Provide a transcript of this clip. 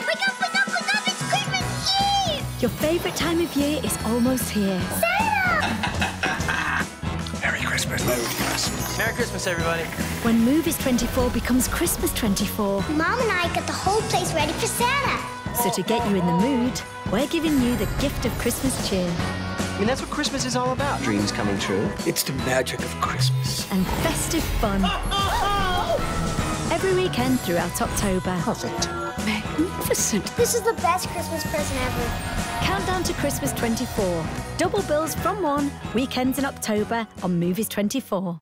Wake up, wake up, wake up! It's Christmas Eve! Your favourite time of year is almost here. Santa! Merry Christmas. Merry Christmas. Merry Christmas, everybody. When Movies 24 becomes Christmas 24. Mom and I got the whole place ready for Santa. So to get you in the mood, we're giving you the gift of Christmas cheer. I mean, that's what Christmas is all about. Dreams coming true. It's the magic of Christmas. And festive fun. Every weekend throughout October. Perfect. Magnificent. This is the best Christmas present ever. Countdown to Christmas 24. Double bills from one. Weekends in October on Movies 24.